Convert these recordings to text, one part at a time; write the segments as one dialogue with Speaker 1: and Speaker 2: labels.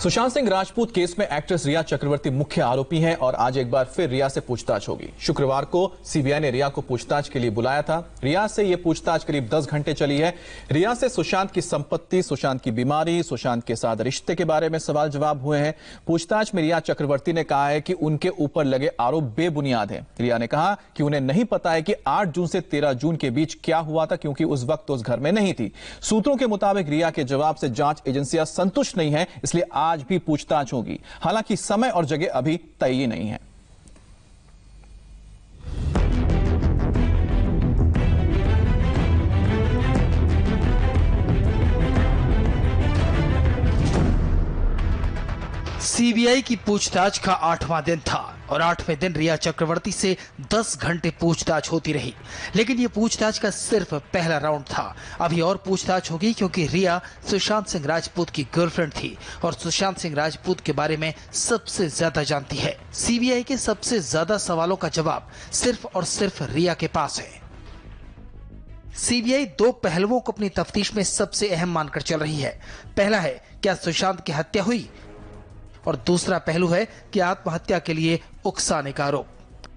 Speaker 1: Sushant Singh Rajput case में actress Rhea Chakraborty मुख्य आरोपी हैं और आज एक बार फिर रिया से पूछताछ होगी। शुक्रवार को सीबीआई ने रिया को पूछताछ के लिए बुलाया था। रिया से यह पूछताछ करीब 10 घंटे चली है। रिया से सुशांत की संपत्ति, सुशांत की बीमारी, सुशांत के साथ रिश्ते के बारे में सवाल जवाब हुए हैं। पूछताछ में रिया चक्रवर्ती ने कहा है कि उनके ऊपर लगे आरोप बेबुनियाद हैं। रिया ने कहा कि उन्हें नहीं पता है कि 8 जून से 13 जून के बीच क्या हुआ था, क्योंकि उस वक्त उस घर में नहीं थी। सूत्रों के मुताबिक रिया के जवाब से जांच एजेंसियां संतुष्ट नहीं है, इसलिए आज भी पूछताछ होगी। हालांकि समय और जगह अभी तय नहीं है।
Speaker 2: सीबीआई की पूछताछ का 8वां दिन था और 8वें दिन रिया चक्रवर्ती से 10 घंटे पूछताछ होती रही। लेकिन ये पूछताछ का सिर्फ पहला राउंड था। अभी और पूछताछ होगी, क्योंकि रिया सुशांत सिंह राजपूत की गर्लफ्रेंड थी और सुशांत सिंह राजपूत के बारे में सबसे ज्यादा जानती है। सीबीआई के सबसे ज्यादा सवालों का जवाब सिर्फ और सिर्फ रिया के पास है। सीबीआई 2 पहलुओं को अपनी तफ्तीश में सबसे अहम मानकर चल रही है। पहला है, क्या सुशांत की हत्या हुई, और दूसरा पहलू है कि आत्महत्या के लिए उकसाने का आरोप।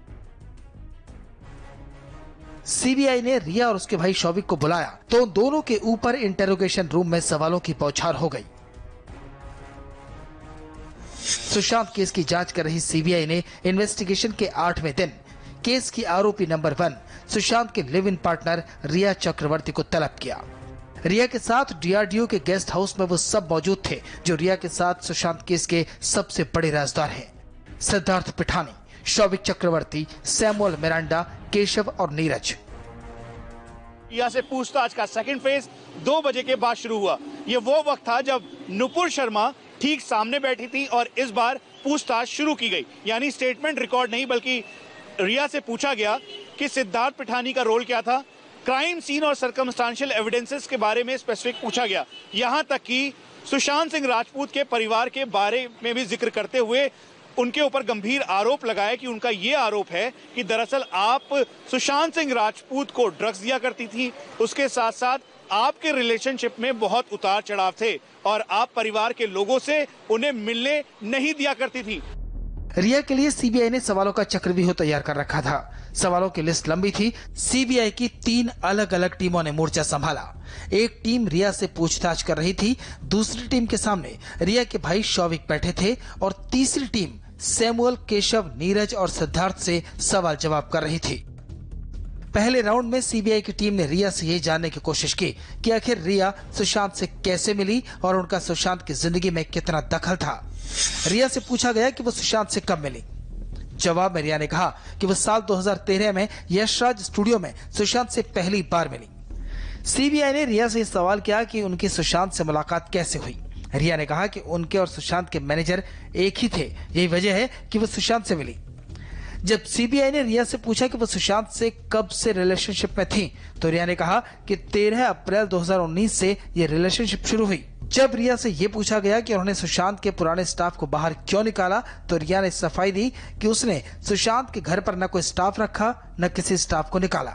Speaker 2: सीबीआई ने रिया और उसके भाई शौविक को बुलाया तो दोनों के ऊपर इंटेरोगेशन रूम में सवालों की बौछार हो गई। सुशांत केस की जांच कर रही सीबीआई ने इन्वेस्टिगेशन के 8वें दिन केस की आरोपी नंबर 1 सुशांत के लिव इन पार्टनर रिया चक्रवर्ती को तलब किया। रिया के साथ डीआरडीओ के गेस्ट हाउस में वो सब मौजूद थे जो रिया के साथ सुशांत केस के सबसे बड़े राजदार हैं। सिद्धार्थ पिठानी, शौविक चक्रवर्ती, सैमुअल मिरांडा, केशव और नीरज।
Speaker 3: रिया से पूछताछ का सेकंड फेज 2 बजे के बाद शुरू हुआ। ये वो वक्त था जब नुपुर शर्मा ठीक सामने बैठी थी और इस बार पूछताछ शुरू की गई। यानी स्टेटमेंट रिकॉर्ड नहीं, बल्कि रिया से पूछा गया कि सिद्धार्थ पिठानी का रोल क्या था। क्राइम सीन और सर्कमस्टांशियल एविडेंसेस के बारे में स्पेसिफिक पूछा गया। यहां तक कि सुशांत सिंह राजपूत के परिवार के बारे में भी जिक्र करते हुए उनके ऊपर गंभीर आरोप लगाया कि उनका ये आरोप है कि दरअसल आप सुशांत सिंह राजपूत को ड्रग्स दिया करती थी, उसके साथ साथ आपके रिलेशनशिप में बहुत उतार चढ़ाव थे और आप परिवार के लोगों से उन्हें मिलने नहीं दिया करती थी।
Speaker 2: रिया के लिए सीबीआई ने सवालों का चक्रव्यूह तैयार कर रखा था। सवालों की लिस्ट लंबी थी। सीबीआई की 3 अलग अलग टीमों ने मोर्चा संभाला। एक टीम रिया से पूछताछ कर रही थी, दूसरी टीम के सामने रिया के भाई शौविक बैठे थे और तीसरी टीम सैमुअल, केशव, नीरज और सिद्धार्थ से सवाल जवाब कर रही थी। पहले राउंड में सीबीआई की टीम ने रिया से ये जानने की कोशिश की कि आखिर रिया सुशांत से कैसे मिली और उनका सुशांत की जिंदगी में कितना दखल था। रिया से पूछा गया कि वो सुशांत से कब मिली। जवाब में रिया ने कहा कि वो साल 2013 में यशराज स्टूडियो में सुशांत से पहली बार मिली। सीबीआई ने रिया से सवाल किया कि उनकी सुशांत से मुलाकात कैसे हुई। रिया ने कहा कि उनके और सुशांत के मैनेजर एक ही थे, यही वजह है कि वो सुशांत से मिली। जब सीबीआई ने रिया से पूछा कि वो सुशांत से कब से रिलेशनशिप में थी, तो रिया ने कहा कि 13 अप्रैल 2019 से ये रिलेशनशिप शुरू हुई। जब रिया से ये पूछा गया कि उन्होंने सुशांत के पुराने स्टाफ को बाहर क्यों निकाला, तो रिया ने सफाई दी कि उसने सुशांत के घर पर न कोई स्टाफ रखा, न किसी स्टाफ को निकाला।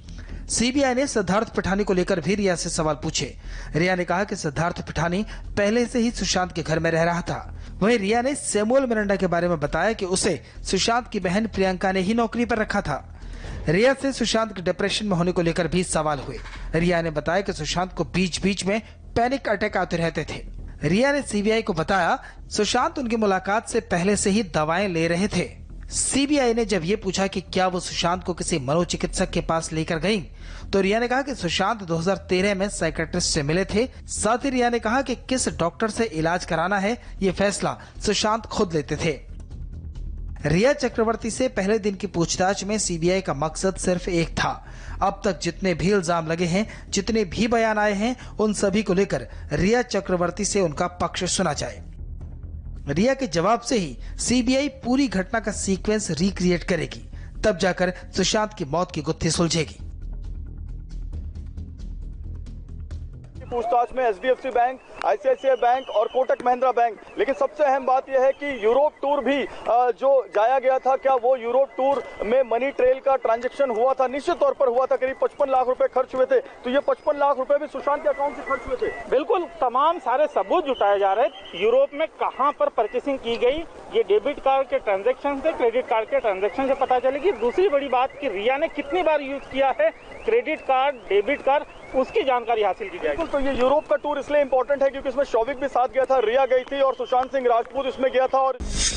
Speaker 2: सीबीआई ने सिद्धार्थ पिठानी को लेकर भी रिया से सवाल पूछे। रिया ने कहा कि सिद्धार्थ पिठानी पहले से ही सुशांत के घर में रह रहा था। वहीं रिया ने सैमुअल मिरांडा के बारे में बताया कि उसे सुशांत की बहन प्रियंका ने ही नौकरी पर रखा था। रिया से सुशांत के डिप्रेशन में होने को लेकर भी सवाल हुए। रिया ने बताया कि सुशांत को बीच बीच में पैनिक अटैक आते रहते थे। रिया ने सीबीआई को बताया सुशांत उनकी मुलाकात से पहले से ही दवाएं ले रहे थे। सीबीआई ने जब ये पूछा कि क्या वो सुशांत को किसी मनोचिकित्सक के पास लेकर गई, तो रिया ने कहा कि सुशांत 2013 में साइकियाट्रिस्ट से मिले थे। साथ ही रिया ने कहा कि किस डॉक्टर से इलाज कराना है ये फैसला सुशांत खुद लेते थे। रिया चक्रवर्ती से पहले दिन की पूछताछ में सीबीआई का मकसद सिर्फ एक था। अब तक जितने भी इल्जाम लगे हैं, जितने भी बयान आए हैं, उन सभी को लेकर रिया चक्रवर्ती से उनका पक्ष सुना जाए। रिया के जवाब से ही सीबीआई पूरी घटना का सीक्वेंस रिक्रिएट करेगी, तब जाकर सुशांत की मौत की गुत्थी सुलझेगी।
Speaker 3: पूछताछ में एचडीएफसी बैंक
Speaker 4: आईसीआईसीआई बैंक और कोटक महिंद्रा बैंक। लेकिन सबसे अहम बात यह है कि यूरोप टूर भी जो जाया गया था, क्या वो यूरोप टूर में मनी ट्रेल का ट्रांजैक्शन हुआ था? निश्चित तौर पर हुआ था। करीब 55 लाख रुपए खर्च हुए थे। तो ये 55 लाख रुपए भी सुशांत के अकाउंट से खर्च हुए थे।
Speaker 5: बिल्कुल, तमाम सारे सबूत जुटाए जा रहे हैं। यूरोप में कहां पर परचेसिंग की गई, ये डेबिट कार्ड के ट्रांजैक्शन से, क्रेडिट कार्ड के ट्रांजैक्शन से पता चलेगी। दूसरी बड़ी बात कि रिया ने कितनी बार यूज किया है क्रेडिट कार्ड, डेबिट कार्ड, उसकी जानकारी हासिल की जाएगी।
Speaker 4: तो ये यूरोप का टूर इसलिए इंपॉर्टेंट है क्योंकि इसमें शौविक भी साथ गया था, रिया गई थी और सुशांत सिंह राजपूत इसमें गया था। और